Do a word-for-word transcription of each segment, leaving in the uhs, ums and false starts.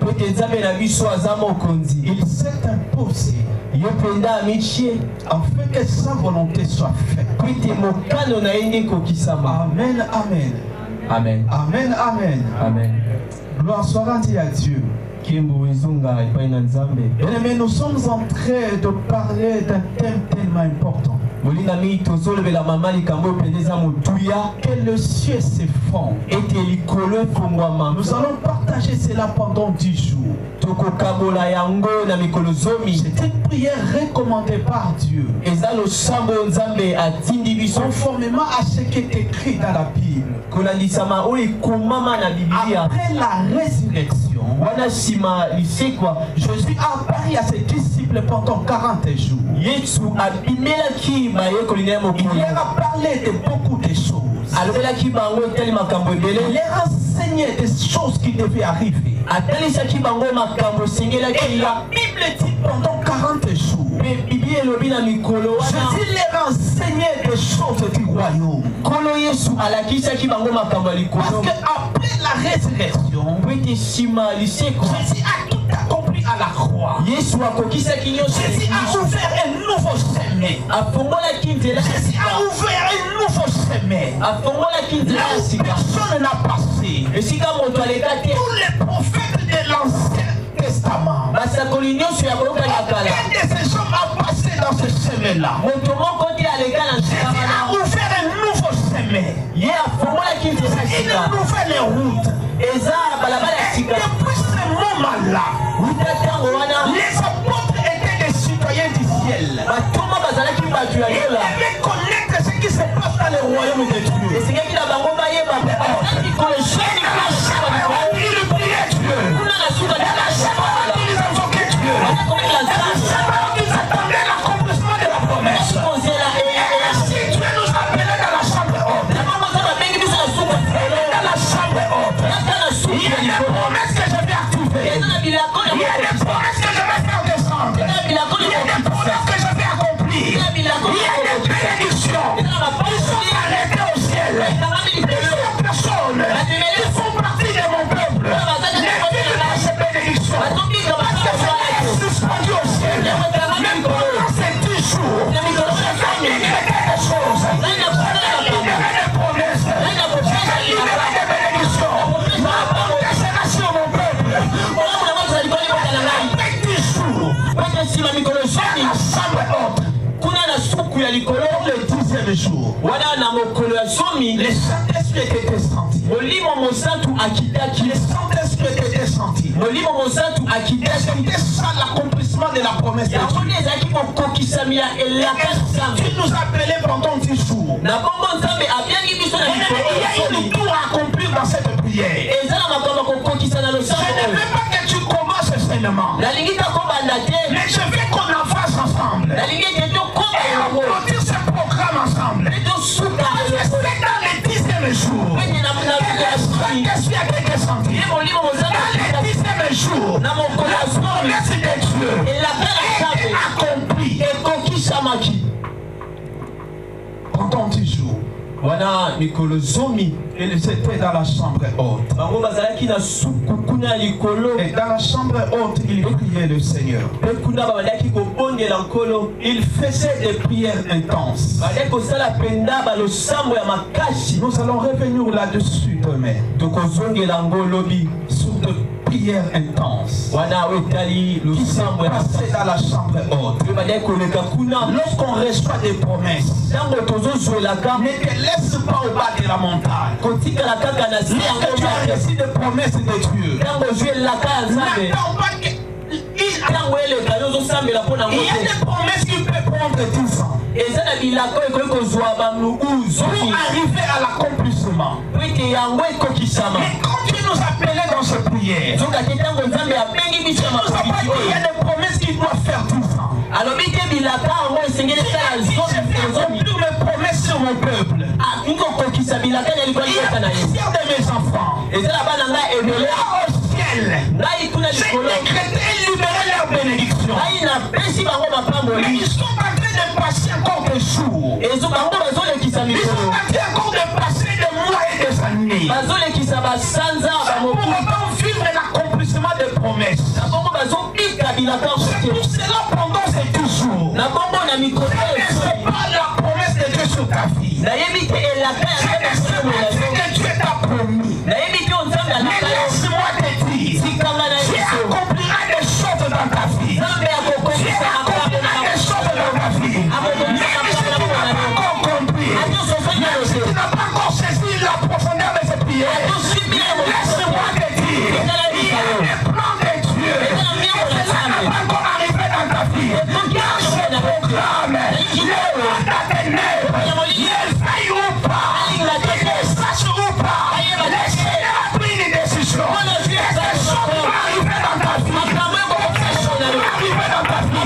Il s'est imposé afin que sa volonté soit faite. Amen, amen. Amen. Amen, amen. Amen. Gloire soit rendue à Dieu. Mais nous sommes en train de parler d'un thème tellement important. Que le ciel s'effondre. Nous allons partager cela pendant dix jours. C'est une prière recommandée par Dieu. Conformément à ce qui est écrit dans la Bible. Après la résurrection, Jésus a apparu à ses disciples pendant quarante jours. Il leur a parlé de beaucoup de choses. Il leur a enseigné des choses qui devaient arriver. Et la Bible dit pendant quarante jours, Jésus leur a enseigné des choses du royaume. Parce qu'après la résurrection, Jésus a tout accompli à la croix. Jésus a ouvert un nouveau chemin. Jésus a ouvert un nouveau chemin. Là où personne n'a passé. Tous les prophètes de l'Ancien Testament. Aucun de ces hommes a passé dans ce chemin-là. Jésus a ouvert un nouveau chemin. Une nouvelle route. Et depuis ce moment-là, les apôtres étaient des citoyens du ciel. Ils devaient connaître ce qui se passe dans le royaume de Dieu. Ils priaient Dieu. Ils invoquaient Dieu. Ils attendaient l'accomplissement de la promesse. Et si Dieu nous appelait dans la chambre haute, dans la chambre haute, il y a des promesses que je vais activer. Il y a des promesses que je vais faire descendre. Il y a des promesses que je vais accomplir. Il y a des bénédictions qui sont arrêtées au ciel. Ils sont personnes. Ils font partie de mon peuple. Les filles de ces bénédictions. Parce que c'est suspendu au ciel. Même pendant ces dix jours, je vais libérer des choses. Je vais libérer des promesses. Je vais libérer des bénédictions. Ma bonté sera sur mon peuple. Avec dix jours, dans la chambre haute. Le dixième jour, le Saint-Esprit était descendu. Le Saint-Esprit était descendu. C'était ça l'accomplissement de la promesse de Dieu. Tu nous appelais pendant dix jours. Il y a une tour à accomplir dans cette prière. Je ne veux pas que tu commences seulement. Mais je veux qu'on en fasse ensemble. Et on produit ce programme ensemble. Parce que c'est dans le dixième jour que le Saint-Esprit a été descendu. Dans le dixième jour, la promesse de Dieu a été accomplie. Pendant dix jours. Et c'était dans la chambre haute. Et dans la chambre haute, il priait le Seigneur. Il faisait des prières intenses. Nous allons revenir là-dessus demain. Sur de prières intenses qui se passaient dans la chambre haute. Lorsqu'on reçoit des promesses, ne te laisse pas au bas de la montagne. Lorsque tu as reçu des promesses de Dieu, n'attends pas que... Il y a des promesses qui peuvent prendre dix ans pour arriver à l'accomplissement. Mais quand tu nous appelais dans ce prière, tu nous as dit qu'il y a des promesses qui doivent faire dix ans. Si je veux accomplir mes promesses sur mon peuple, il y a plusieurs de mes enfants. Là au ciel, j'ai décrété et libéré leur bénédiction. Mais ils sont en train de passer encore des jours. Ils sont en train encore de passer des mois et des années. Pour autant vivre l'accomplissement des promesses. C'est pour cela pendant ces deux jours. Je ne sais pas la promesse de Dieu sur ta vie. C'est que Dieu t'a promis. Mais laisse-moi te dire, tu accompliras des choses dans ta vie. Tu accompliras des choses dans ta vie. Mais si tu n'as pas encore compris, si tu n'as pas encore saisi la profondeur de cette prière, laisse-moi te dire, il y a des plans de Dieu. Et cela n'a pas encore arrivé dans ta vie. Dans ce programme, le roi d'Athénée, il faille ou pas, il sache ou pas, laissez-la pris une décision. Quelque chose va arriver dans ta vie. Quelque chose va arriver dans ta vie.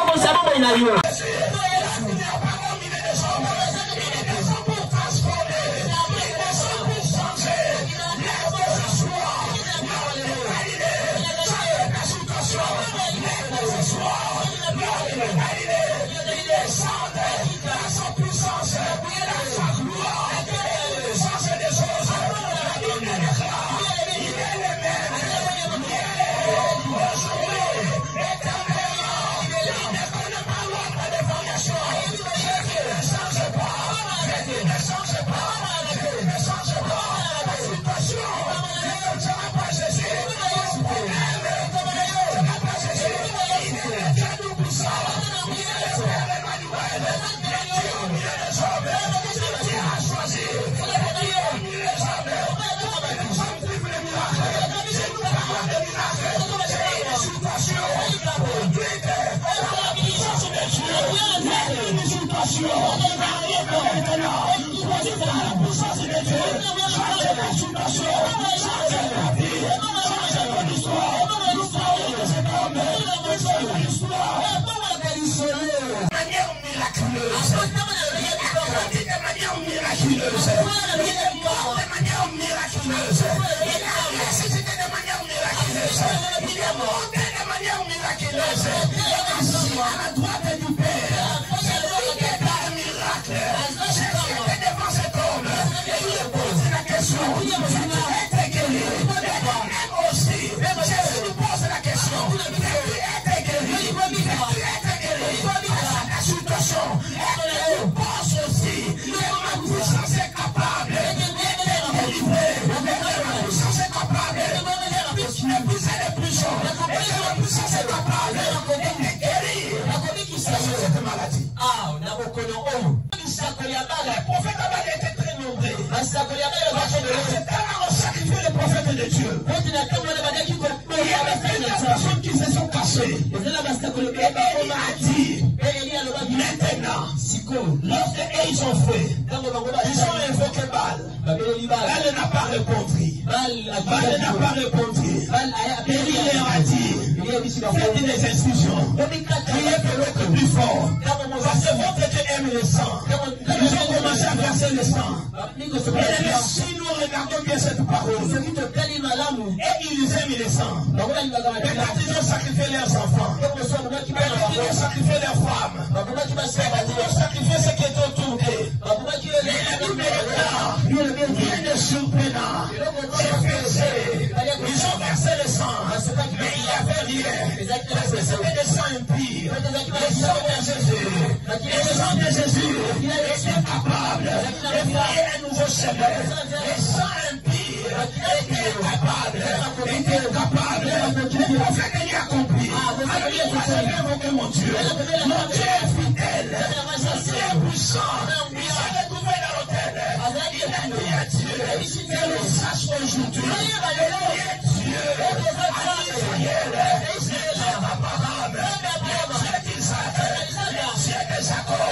Lorsque ils ont fait, ils ont invoqué Baal. Baal n'a pas répondu. Baal n'a pas répondu. Élie leur a dit, faites des institutions. Priez pour l'autre plus fort. Parce que votre Dieu aime le sang. Ils ont commencé à verser le sang. Et si nous regardons bien cette parole, et ils aiment le sang. Et quand ils ont sacrifié leurs enfants, et quand ils ont sacrifié leurs femmes, et quand ils ont sacrifié ce qui est autour d'eux, rien de surprenant. Ils ont versé le sang, mais il n'y avait rien. Parce que c'était des sangs impurs. Le sang de Jésus, le sang de Jésus était capable de faire un nouveau chemin. Le sang impur était capable, était capable. Le prophète Élie a compris. Alors il a invoqué mon Dieu. Mon Dieu est fidèle. Mon Dieu est puissant. Il s'est retrouvé dans l'autel. Il a dit à Dieu, que le sache aujourd'hui. Il est Dieu. Israël. Dieu d'Abraham. Dieu d'Isaac. Dieu de Jacob.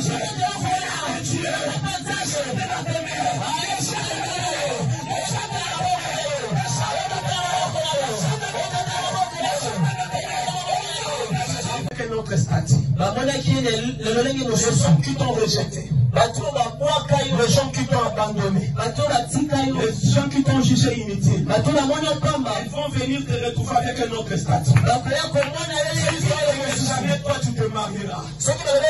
Un autre statut. Les gens qui t'ont rejeté. Les gens qui t'ont abandonné. Les gens qui t'ont jugé inutile. Ils vont venir te retrouver avec un autre statut. Si jamais toi tu te marieras.